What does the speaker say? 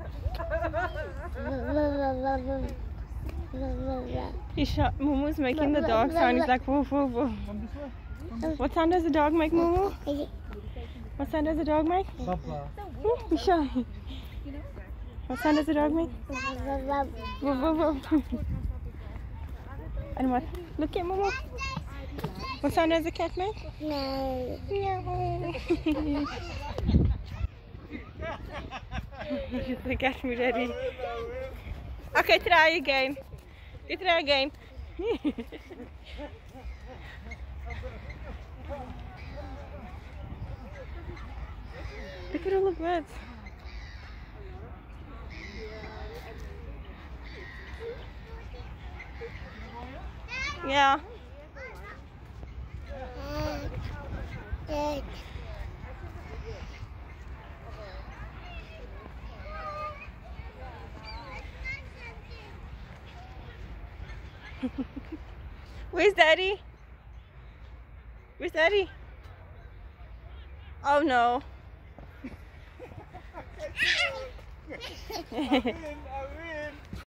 Mumu's making the dog sound. He's like woof woof woof. What sound does the dog make, Mumu? What sound does the dog make? Isha. What sound does the dog make? Woof woof woof. And what? Look at Mumu. What sound does the cat make? No. Meow. The cat ready. Okay, try again. You try again. Look at all the birds. Yeah. Where's Daddy? Where's Daddy? Oh no.